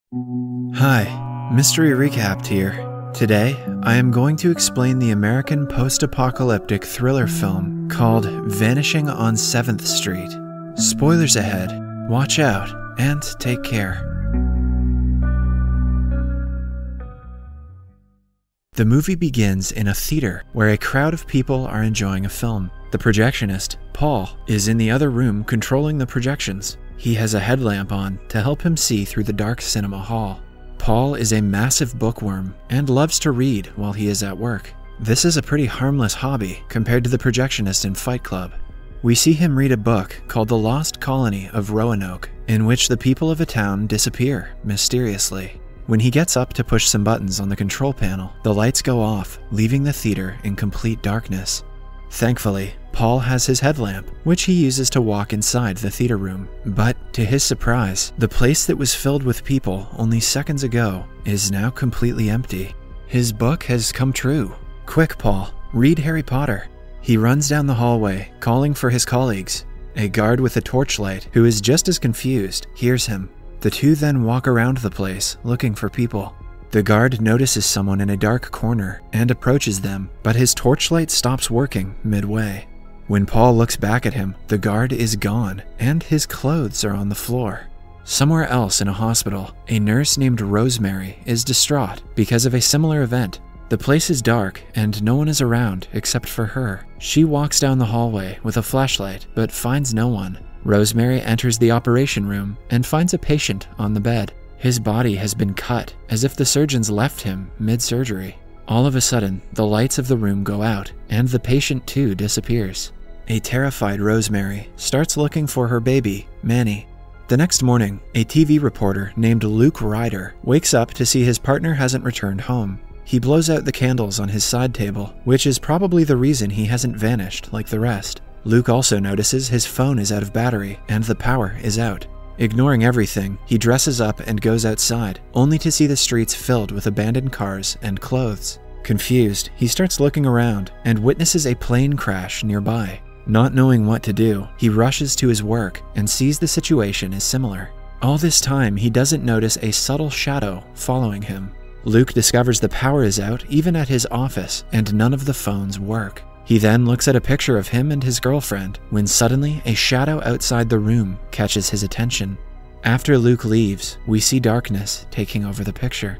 Hi, Mystery Recapped here. Today, I am going to explain the American post-apocalyptic thriller film called Vanishing on 7th Street. Spoilers ahead, watch out, and take care. The movie begins in a theater where a crowd of people are enjoying a film. The projectionist, Paul, is in the other room controlling the projections. He has a headlamp on to help him see through the dark cinema hall. Paul is a massive bookworm and loves to read while he is at work. This is a pretty harmless hobby compared to the projectionist in Fight Club. We see him read a book called The Lost Colony of Roanoke, in which the people of a town disappear mysteriously. When he gets up to push some buttons on the control panel, the lights go off, leaving the theater in complete darkness. Thankfully, Paul has his headlamp, which he uses to walk inside the theater room. But to his surprise, the place that was filled with people only seconds ago is now completely empty. His book has come true. Quick, Paul, read Harry Potter. He runs down the hallway, calling for his colleagues. A guard with a torchlight, who is just as confused, hears him. The two then walk around the place, looking for people. The guard notices someone in a dark corner and approaches them, but his torchlight stops working midway. When Paul looks back at him, the guard is gone, and his clothes are on the floor. Somewhere else in a hospital, a nurse named Rosemary is distraught because of a similar event. The place is dark, and no one is around except for her. She walks down the hallway with a flashlight, but finds no one. Rosemary enters the operation room and finds a patient on the bed. His body has been cut, as if the surgeons left him mid-surgery. All of a sudden, the lights of the room go out, and the patient too disappears. A terrified Rosemary starts looking for her baby, Manny. The next morning, a TV reporter named Luke Ryder wakes up to see his partner hasn't returned home. He blows out the candles on his side table, which is probably the reason he hasn't vanished like the rest. Luke also notices his phone is out of battery and the power is out. Ignoring everything, he dresses up and goes outside, only to see the streets filled with abandoned cars and clothes. Confused, he starts looking around and witnesses a plane crash nearby. Not knowing what to do, he rushes to his work and sees the situation is similar. All this time, he doesn't notice a subtle shadow following him. Luke discovers the power is out even at his office and none of the phones work. He then looks at a picture of him and his girlfriend when suddenly a shadow outside the room catches his attention. After Luke leaves, we see darkness taking over the picture.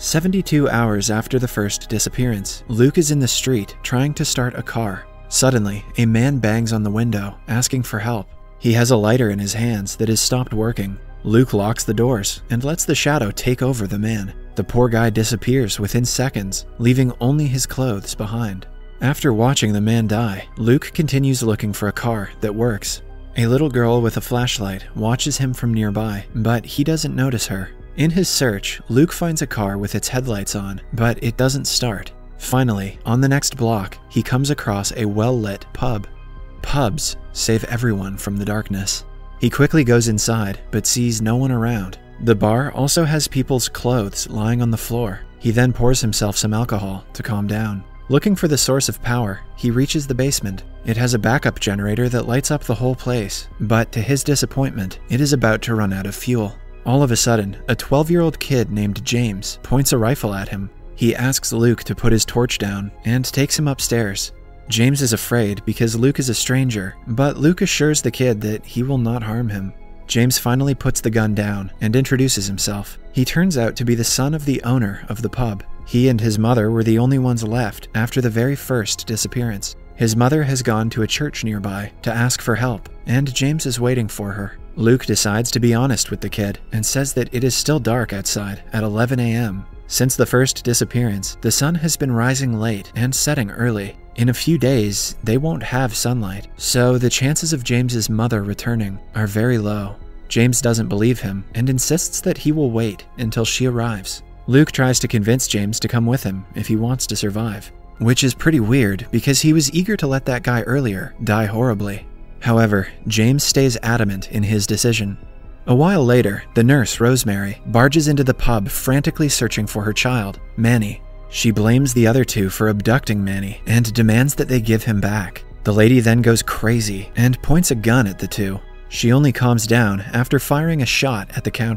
72 hours after the first disappearance, Luke is in the street trying to start a car. Suddenly, a man bangs on the window, asking for help. He has a lighter in his hands that has stopped working. Luke locks the doors and lets the shadow take over the man. The poor guy disappears within seconds, leaving only his clothes behind. After watching the man die, Luke continues looking for a car that works. A little girl with a flashlight watches him from nearby, but he doesn't notice her. In his search, Luke finds a car with its headlights on, but it doesn't start. Finally, on the next block, he comes across a well-lit pub. Pubs save everyone from the darkness. He quickly goes inside, but sees no one around. The bar also has people's clothes lying on the floor. He then pours himself some alcohol to calm down. Looking for the source of power, he reaches the basement. It has a backup generator that lights up the whole place, but to his disappointment, it is about to run out of fuel. All of a sudden, a 12-year-old kid named James points a rifle at him. He asks Luke to put his torch down and takes him upstairs. James is afraid because Luke is a stranger, but Luke assures the kid that he will not harm him. James finally puts the gun down and introduces himself. He turns out to be the son of the owner of the pub. He and his mother were the only ones left after the very first disappearance. His mother has gone to a church nearby to ask for help, and James is waiting for her. Luke decides to be honest with the kid and says that it is still dark outside at 11 a.m. Since the first disappearance, the sun has been rising late and setting early. In a few days, they won't have sunlight, so the chances of James's mother returning are very low. James doesn't believe him and insists that he will wait until she arrives. Luke tries to convince James to come with him if he wants to survive, which is pretty weird because he was eager to let that guy earlier die horribly. However, James stays adamant in his decision. A while later, the nurse, Rosemary, barges into the pub frantically searching for her child, Manny. She blames the other two for abducting Manny and demands that they give him back. The lady then goes crazy and points a gun at the two. She only calms down after firing a shot at the counter.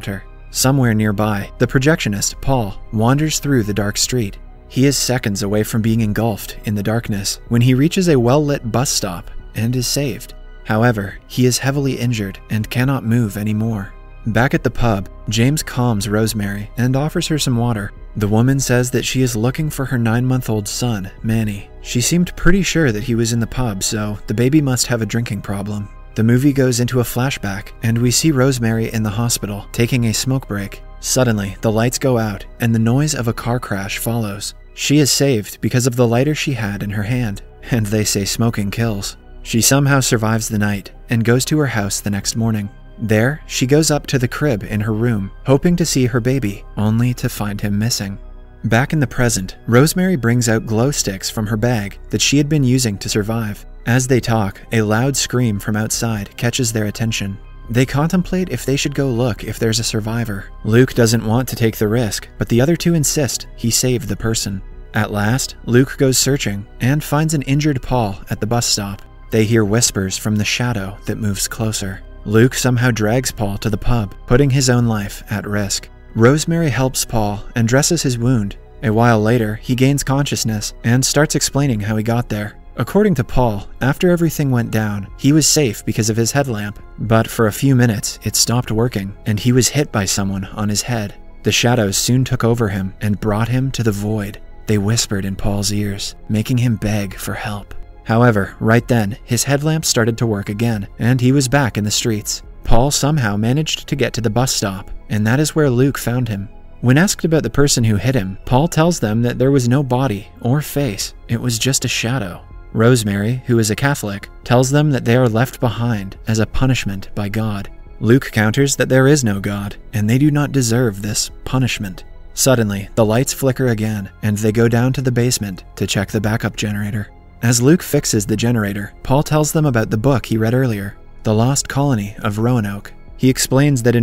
Somewhere nearby, the projectionist, Paul, wanders through the dark street. He is seconds away from being engulfed in the darkness when he reaches a well-lit bus stop and is saved. However, he is heavily injured and cannot move anymore. Back at the pub, James calms Rosemary and offers her some water. The woman says that she is looking for her 9-month-old son, Manny. She seemed pretty sure that he was in the pub, so the baby must have a drinking problem. The movie goes into a flashback, and we see Rosemary in the hospital taking a smoke break. Suddenly, the lights go out, and the noise of a car crash follows. She is saved because of the lighter she had in her hand, and they say smoking kills. She somehow survives the night and goes to her house the next morning. There, she goes up to the crib in her room, hoping to see her baby, only to find him missing. Back in the present, Rosemary brings out glow sticks from her bag that she had been using to survive. As they talk, a loud scream from outside catches their attention. They contemplate if they should go look if there's a survivor. Luke doesn't want to take the risk, but the other two insist he saved the person. At last, Luke goes searching and finds an injured Paul at the bus stop. They hear whispers from the shadow that moves closer. Luke somehow drags Paul to the pub, putting his own life at risk. Rosemary helps Paul and dresses his wound. A while later, he gains consciousness and starts explaining how he got there. According to Paul, after everything went down, he was safe because of his headlamp, but for a few minutes it stopped working and he was hit by someone on his head. The shadows soon took over him and brought him to the void. They whispered in Paul's ears, making him beg for help. However, right then, his headlamp started to work again, and he was back in the streets. Paul somehow managed to get to the bus stop, and that is where Luke found him. When asked about the person who hit him, Paul tells them that there was no body or face, it was just a shadow. Rosemary, who is a Catholic, tells them that they are left behind as a punishment by God. Luke counters that there is no God, and they do not deserve this punishment. Suddenly, the lights flicker again, and they go down to the basement to check the backup generator. As Luke fixes the generator, Paul tells them about the book he read earlier, The Lost Colony of Roanoke. He explains that in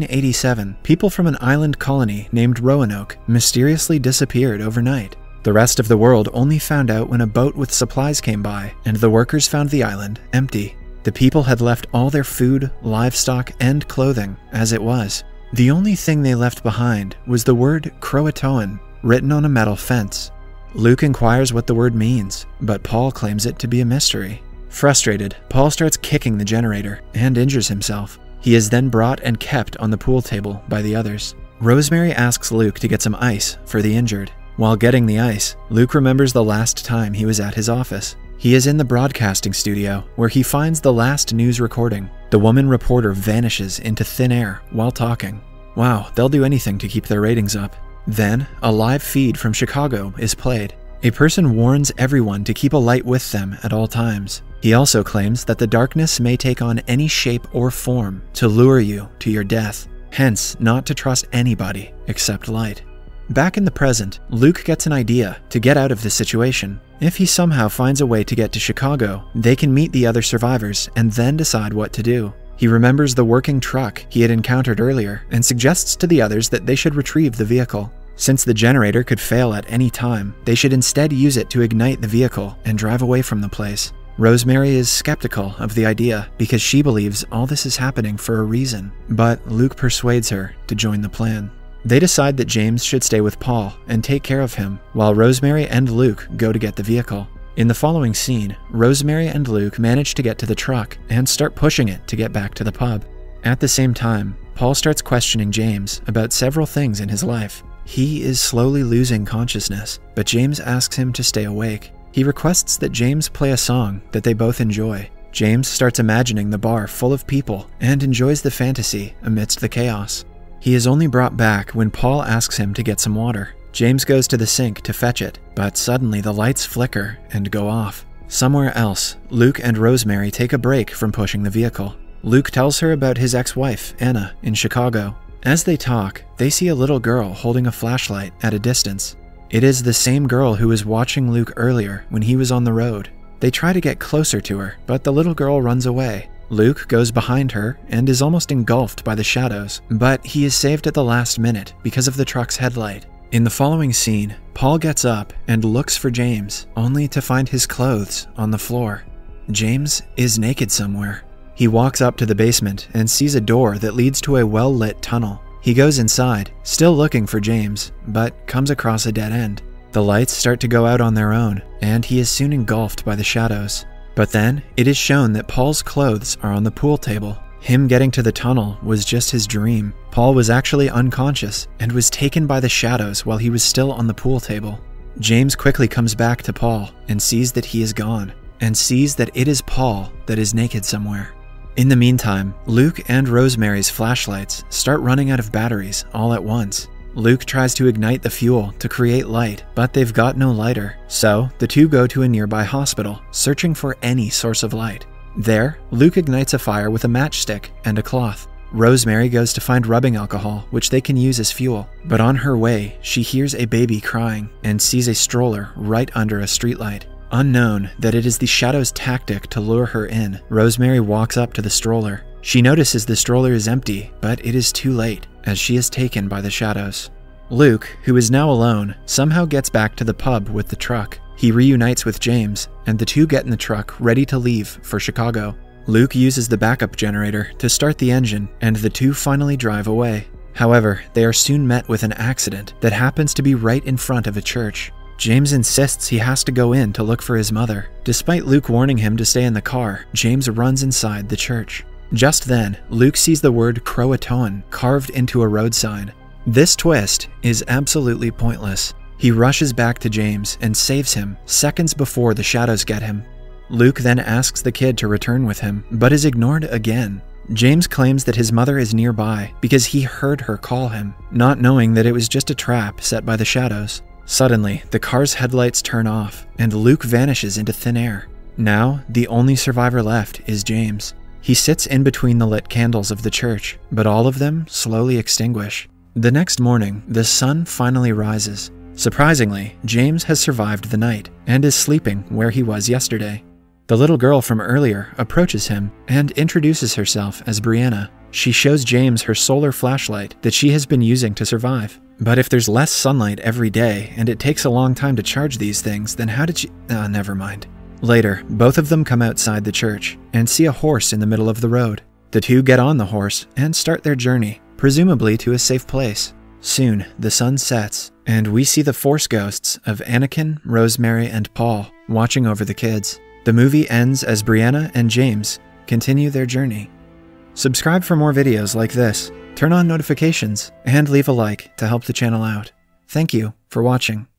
1587, people from an island colony named Roanoke mysteriously disappeared overnight. The rest of the world only found out when a boat with supplies came by, and the workers found the island empty. The people had left all their food, livestock, and clothing as it was. The only thing they left behind was the word Croatoan, written on a metal fence. Luke inquires what the word means, but Paul claims it to be a mystery. Frustrated, Paul starts kicking the generator and injures himself. He is then brought and kept on the pool table by the others. Rosemary asks Luke to get some ice for the injured. While getting the ice, Luke remembers the last time he was at his office. He is in the broadcasting studio, where he finds the last news recording. The woman reporter vanishes into thin air while talking. Wow, they'll do anything to keep their ratings up. Then, a live feed from Chicago is played. A person warns everyone to keep a light with them at all times. He also claims that the darkness may take on any shape or form to lure you to your death, hence not to trust anybody except light. Back in the present, Luke gets an idea to get out of this situation. If he somehow finds a way to get to Chicago, they can meet the other survivors and then decide what to do. He remembers the working truck he had encountered earlier and suggests to the others that they should retrieve the vehicle. Since the generator could fail at any time, they should instead use it to ignite the vehicle and drive away from the place. Rosemary is skeptical of the idea because she believes all this is happening for a reason, but Luke persuades her to join the plan. They decide that James should stay with Paul and take care of him, while Rosemary and Luke go to get the vehicle. In the following scene, Rosemary and Luke manage to get to the truck and start pushing it to get back to the pub. At the same time, Paul starts questioning James about several things in his life. He is slowly losing consciousness, but James asks him to stay awake. He requests that James play a song that they both enjoy. James starts imagining the bar full of people and enjoys the fantasy amidst the chaos. He is only brought back when Paul asks him to get some water. James goes to the sink to fetch it, but suddenly the lights flicker and go off. Somewhere else, Luke and Rosemary take a break from pushing the vehicle. Luke tells her about his ex-wife, Anna, in Chicago. As they talk, they see a little girl holding a flashlight at a distance. It is the same girl who was watching Luke earlier when he was on the road. They try to get closer to her, but the little girl runs away. Luke goes behind her and is almost engulfed by the shadows, but he is saved at the last minute because of the truck's headlight. In the following scene, Paul gets up and looks for James, only to find his clothes on the floor. James is naked somewhere. He walks up to the basement and sees a door that leads to a well-lit tunnel. He goes inside, still looking for James, but comes across a dead end. The lights start to go out on their own, and he is soon engulfed by the shadows. But then, it is shown that Paul's clothes are on the pool table. Him getting to the tunnel was just his dream. Paul was actually unconscious and was taken by the shadows while he was still on the pool table. James quickly comes back to Paul and sees that he is gone, and sees that it is Paul that is naked somewhere. In the meantime, Luke and Rosemary's flashlights start running out of batteries all at once. Luke tries to ignite the fuel to create light, but they've got no lighter, so the two go to a nearby hospital, searching for any source of light. There, Luke ignites a fire with a matchstick and a cloth. Rosemary goes to find rubbing alcohol, which they can use as fuel, but on her way, she hears a baby crying and sees a stroller right under a streetlight. Unknown that it is the Shadow's tactic to lure her in, Rosemary walks up to the stroller. She notices the stroller is empty, but it is too late, as she is taken by the shadows. Luke, who is now alone, somehow gets back to the pub with the truck. He reunites with James, and the two get in the truck ready to leave for Chicago. Luke uses the backup generator to start the engine, and the two finally drive away. However, they are soon met with an accident that happens to be right in front of a church. James insists he has to go in to look for his mother. Despite Luke warning him to stay in the car, James runs inside the church. Just then, Luke sees the word Croatoan carved into a road sign. This twist is absolutely pointless. He rushes back to James and saves him seconds before the shadows get him. Luke then asks the kid to return with him, but is ignored again. James claims that his mother is nearby because he heard her call him, not knowing that it was just a trap set by the shadows. Suddenly, the car's headlights turn off, and Luke vanishes into thin air. Now, the only survivor left is James. He sits in between the lit candles of the church, but all of them slowly extinguish. The next morning, the sun finally rises. Surprisingly, James has survived the night, and is sleeping where he was yesterday. The little girl from earlier approaches him and introduces herself as Brianna. She shows James her solar flashlight that she has been using to survive. But if there's less sunlight every day and it takes a long time to charge these things, then how did she... never mind. Later, both of them come outside the church and see a horse in the middle of the road. The two get on the horse and start their journey, presumably to a safe place. Soon, the sun sets, and we see the Force ghosts of Anakin, Rosemary, and Paul watching over the kids. The movie ends as Brianna and James continue their journey. Subscribe for more videos like this, turn on notifications, and leave a like to help the channel out. Thank you for watching.